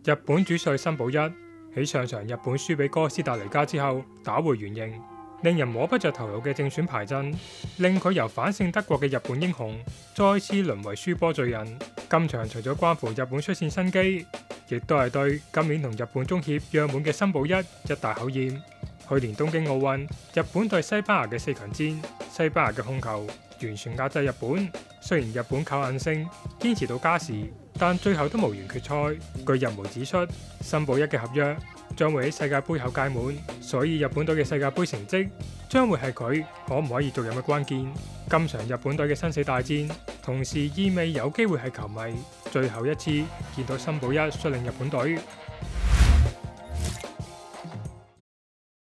日本主帥森保一喺上場日本輸俾哥斯達黎加之後打回原形，令人摸不着頭腦嘅正選排陣，令佢由反勝德國嘅日本英雄再次淪為輸波罪人。今場除咗關乎日本出線新機，亦都係對今年同日本中協約滿嘅森保一大考驗。去年東京奧運，日本對西班牙嘅4強戰，西班牙嘅控球完全壓制日本。雖然日本靠韌性堅持到加時，但最後都無緣決賽。據日媒指出，森保一嘅合約將會喺世界盃後屆滿，所以日本隊嘅世界盃成績將會係佢可唔可以續任嘅關鍵。今場日本隊嘅生死大戰，同時意味有機會係球迷最後一次見到森保一率領日本隊